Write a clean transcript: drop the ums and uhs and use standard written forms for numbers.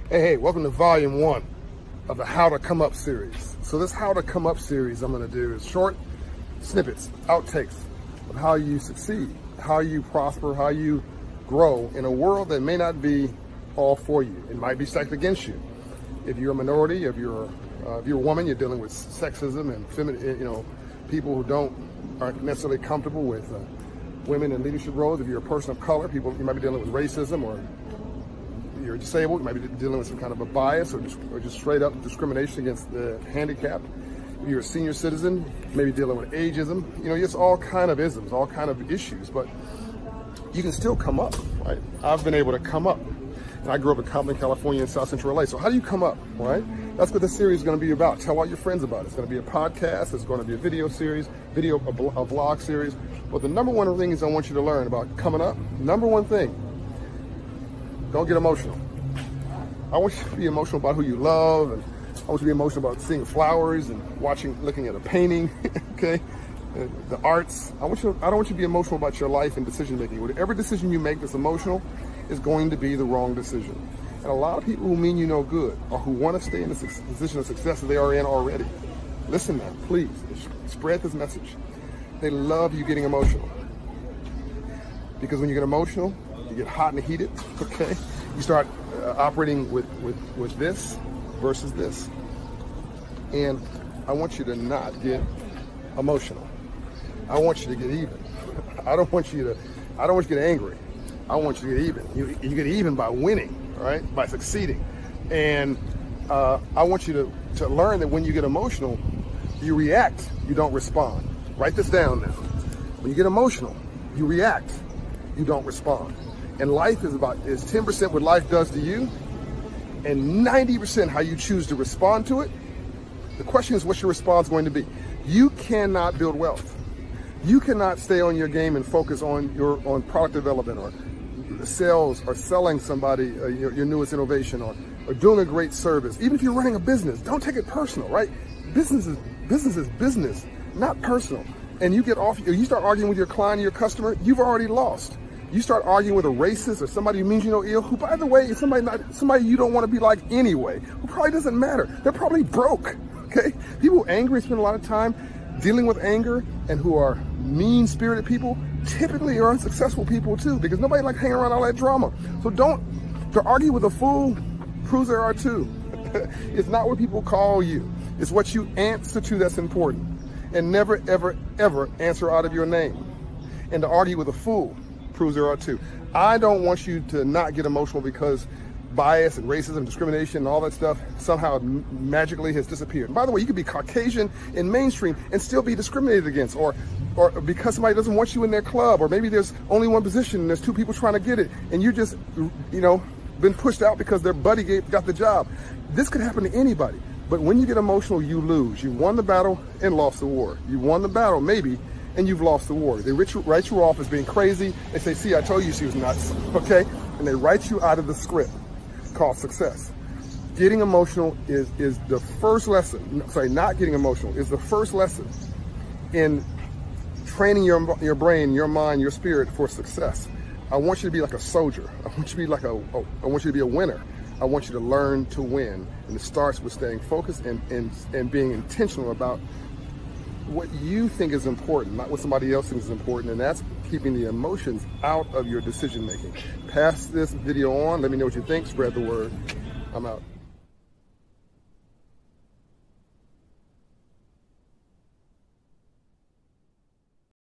Hey, welcome to volume 1 of the How to Come Up series. So this How to Come Up series I'm gonna do is short snippets, outtakes of how you succeed, how you prosper, how you grow in a world that may not be all for you. It might be stacked against you. If you're a minority, if you're a woman, you're dealing with sexism and feminine, people who aren't necessarily comfortable with women in leadership roles. If you're a person of color, you might be dealing with racism, or you're disabled, you might be dealing with some kind of a bias or just straight up discrimination against the handicapped. If you're a senior citizen, maybe dealing with ageism. It's all kind of isms, all kind of issues, but you can still come up, right? I've been able to come up. And I grew up in Compton, California, in South Central LA. So how do you come up, right? That's what this series is going to be about. Tell all your friends about it. It's going to be a podcast. It's going to be a video series, a vlog series. But the number one thing is I want you to learn about coming up. Number one thing, don't get emotional. I want you to be emotional about who you love, and I want you to be emotional about seeing flowers and looking at a painting, okay? The arts. I don't want you to be emotional about your life and decision making. Whatever decision you make that's emotional is going to be the wrong decision. And a lot of people who mean you no good, or who want to stay in the position of success that they are in already, listen now, please, spread this message. They love you getting emotional. Because when you get emotional, you get hot and heated, okay? You start operating with this versus this. And I want you to not get emotional. I want you to get even. I don't want you to get angry. I want you to get even. You get even by winning, right? By succeeding. And I want you to learn that when you get emotional, you react, you don't respond. Write this down now. When you get emotional, you react, you don't respond. And life is 10% what life does to you, and 90% how you choose to respond to it. The question is, what's your response going to be? You cannot build wealth. You cannot stay on your game and focus on product development, or sales, or selling somebody your newest innovation, or doing a great service. Even if you're running a business, don't take it personal, right? Business is business, not personal. And you start arguing with your client or your customer, you've already lost. You start arguing with a racist or somebody who means you no ill, who, by the way, is somebody you don't want to be like anyway, who probably doesn't matter. They're probably broke, okay? People who are angry spend a lot of time dealing with anger, and who are mean-spirited people typically are unsuccessful people too, because nobody likes hanging around all that drama. So to argue with a fool proves there are two. It's not what people call you. It's what you answer to that's important. And never, ever, ever answer out of your name. And to argue with a fool proves there are two. I don't want you to not get emotional because bias and racism, discrimination, and all that stuff somehow magically has disappeared. And by the way, you could be Caucasian in mainstream and still be discriminated against, or because somebody doesn't want you in their club, or maybe there's only one position and there's two people trying to get it, and you just, been pushed out because their buddy got the job. This could happen to anybody. But when you get emotional, you lose. You won the battle and lost the war. You won the battle, maybe, and you've lost the war. They write you off as being crazy. They say, see, I told you she was nuts, okay? And they write you out of the script called success. Getting emotional is the first lesson. Sorry, not getting emotional is the first lesson in training your brain, your mind, your spirit for success. I want you to be like a soldier. I want you to be a winner. I want you to learn to win. And it starts with staying focused and being intentional about what you think is important, not what somebody else thinks is important. And that's keeping the emotions out of your decision making. Pass this video on. Let me know what you think. Spread the word. I'm out.